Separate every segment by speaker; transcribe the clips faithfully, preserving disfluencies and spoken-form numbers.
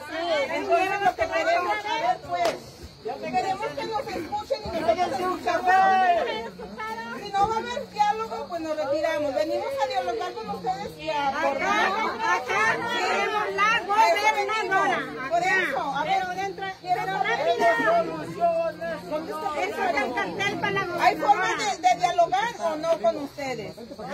Speaker 1: entonces lo que queremos es, pues, queremos que nos escuchen y nosotros escuchamos. Si no va a haber diálogo, pues nos retiramos. Venimos a dialogar con ustedes y a acordar.
Speaker 2: Acá no queremos la gobernadora.
Speaker 1: Por eso, a ver,
Speaker 2: pero rápido. Eso es el cartel para la gobernadora.
Speaker 1: ¿Hay forma de, de dialogar o no con ustedes?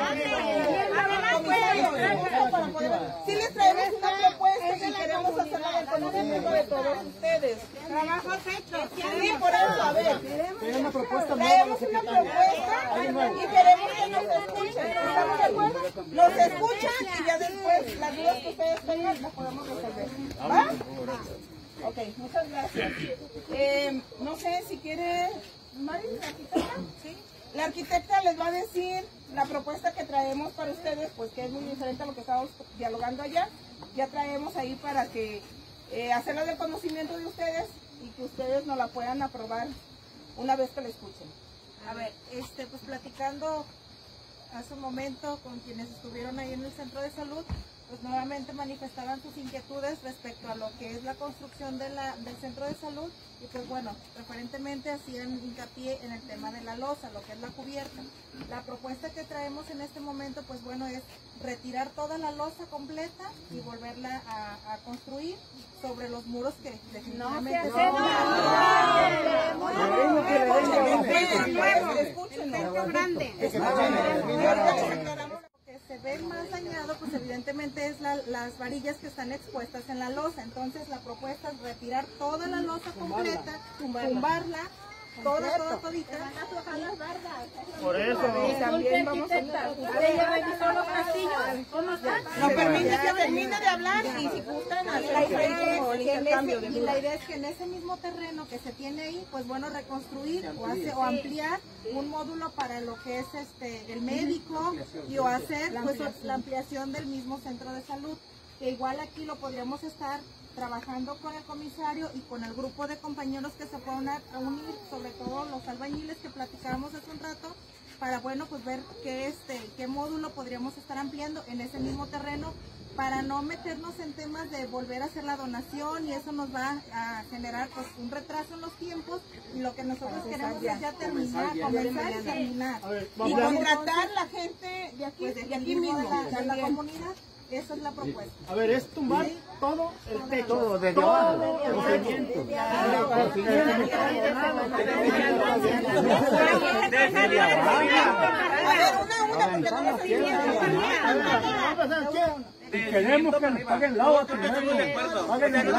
Speaker 1: Si les traemos una propuesta y queremos hacerla del conocimiento de todos ustedes.
Speaker 2: Trabajos hechos.
Speaker 1: Sí, por eso, a ver.
Speaker 3: Tenemos una propuesta
Speaker 1: Traemos una propuesta y queremos que nos escuchen. ¿Estamos de acuerdo? Nos escuchan y ya después las dudas que ustedes tengan las podemos resolver. ¿Va? Ok, muchas gracias. Eh, no sé si quiere, Mari, la arquitecta. ¿Sí? La arquitecta les va a decir la propuesta que traemos para ustedes, pues que es muy diferente a lo que estábamos dialogando allá. Ya traemos ahí para que eh, hacerla del conocimiento de ustedes y que ustedes nos la puedan aprobar una vez que la escuchen.
Speaker 4: A ver, este, pues platicando hace un momento con quienes estuvieron ahí en el centro de salud, pues nuevamente manifestaban sus inquietudes respecto a lo que es la construcción de la, del centro de salud y pues bueno, preferentemente hacían hincapié en el tema de la losa, lo que es la cubierta. La propuesta que traemos en este momento pues bueno es retirar toda la losa completa y volverla a, a construir sobre los muros que definitivamente no, se ve más dañado, pues evidentemente es la, las varillas que están expuestas en la losa. Entonces la propuesta es retirar toda la losa completa, tumbarla, toda, toda, todita.
Speaker 3: Por eso.
Speaker 1: Y también vamos a... Nos permite que termine de hablar y si gustan hacer como el intercambio de
Speaker 4: Y la idea es que en ese mismo terreno que se tiene ahí, pues bueno, reconstruir o, hacer, o ampliar un módulo para lo que es este el médico y o hacer pues la ampliación del mismo centro de salud, que igual aquí lo podríamos estar trabajando con el comisario y con el grupo de compañeros que se puedan a unir, sobre todo los albañiles que platicábamos hace un rato, para bueno pues ver qué este qué módulo podríamos estar ampliando en ese mismo terreno para no meternos en temas de volver a hacer la donación y eso nos va a generar pues un retraso en los tiempos y lo que nosotros queremos es ya terminar, comenzar y terminar.
Speaker 1: Y contratar la gente de aquí,
Speaker 4: pues
Speaker 1: de aquí mismo,
Speaker 4: de la, de la comunidad. Esa es la propuesta.
Speaker 3: A ver, es tumbar ¿sí? todo el techo.
Speaker 5: Todo, desde abajo.
Speaker 3: Los cimientos.
Speaker 1: A ver, una, una, porque no nos seguimos.
Speaker 3: Y queremos que nos paguen la otra. Paguen el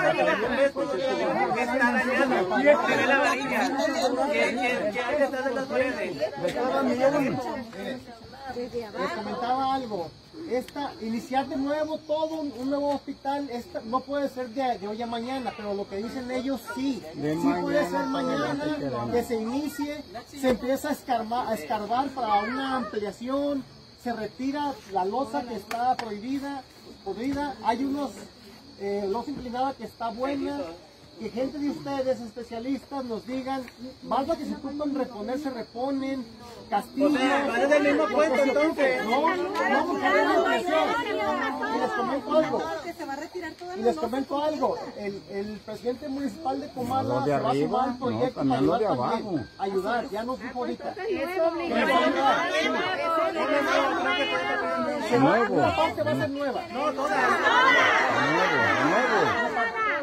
Speaker 3: Les comentaba algo. Esta, iniciar de nuevo todo un, un nuevo hospital, esta, no puede ser de, de hoy a mañana, pero lo que dicen ellos sí,
Speaker 5: de
Speaker 3: sí puede ser mañana,
Speaker 5: que,
Speaker 3: que se inicie, se empieza a escarbar, a escarbar para una ampliación, se retira la losa que está prohibida, podrida, hay unos, eh, losa inclinada que está buena, que gente de ustedes, especialistas, nos digan, basta que se ocupan reponer, se reponen, castillos. O sea, ¿vale del mismo cuento entonces? No, no, porque hay una ampliación. Y les comento algo. Y les comento algo. El, el presidente municipal de Comala
Speaker 5: no, de
Speaker 3: se va a
Speaker 5: arriba,
Speaker 3: sumar al proyecto
Speaker 5: no,
Speaker 3: para ayudar
Speaker 5: de
Speaker 3: también.
Speaker 5: abajo.
Speaker 3: Ayudar, ya nos dijo ahorita.
Speaker 5: Nuevo.
Speaker 3: Una parte va a ser nueva. No, toda.
Speaker 5: Nuevo, nuevo.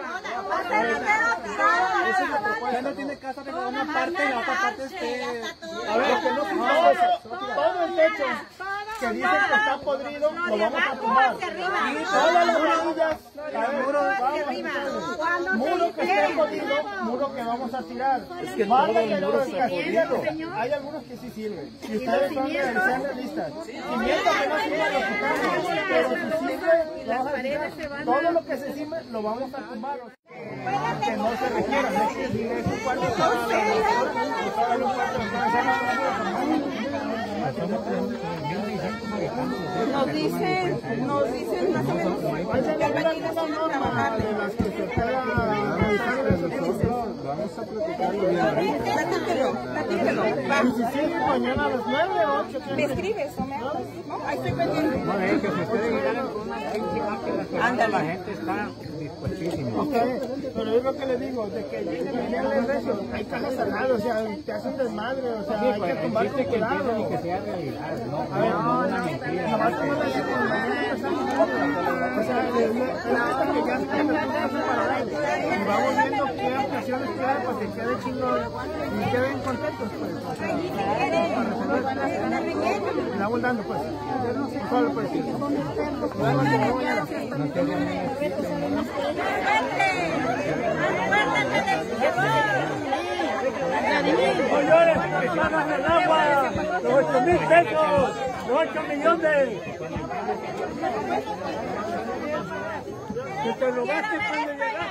Speaker 3: Ya no tiene casa de una parte y la otra parte esté... A ver, que no todo, todo el techo que dicen que está podrido, lo vamos a tumbar. Todas las orillas, muro que esté podrido, muro que vamos a tirar. Es que todo el muro está podrido. Hay algunos que sí sirven. Si ustedes son realistas, cimientos que no sirven los quitamos, pero si sirve, lo vamos a tirar. Todo lo que se sirve lo vamos a tumbar. Que no se requiera, no es que si es un cuarto de
Speaker 1: Nos dicen, nos dicen más o menos que albañiles van a trabajar.
Speaker 5: Vamos a platicarlo bien.
Speaker 1: Platíquelo, platíquelo.
Speaker 3: Y si sigue mañana a las nueve o ocho.
Speaker 1: ¿Me escribes o me hablas? No, ahí estoy pendiente.
Speaker 5: No, es que se puede llegar a una que la gente está fuertísimo.
Speaker 6: Ok, pero es lo que le digo, de que lleguen a enviarle recio, hay cajas al lado, o sea, te hacen desmadre, o sea, hay que tomar con cuidado.
Speaker 5: Y que sea realidad, ¿no?
Speaker 6: A ver, no, no, nomás como la dice, con la gente que está en o sea, es una que ya está en para él. Y vamos viendo qué actuaciones queda para que quede chingón y queden contentos, pues. O sea, para resolver, le vamos dando, pues. Solo, pues.
Speaker 2: Señores, pagan el agua, los ocho mil pesos, los ocho millones. Que te lo gastes cuando llegaste.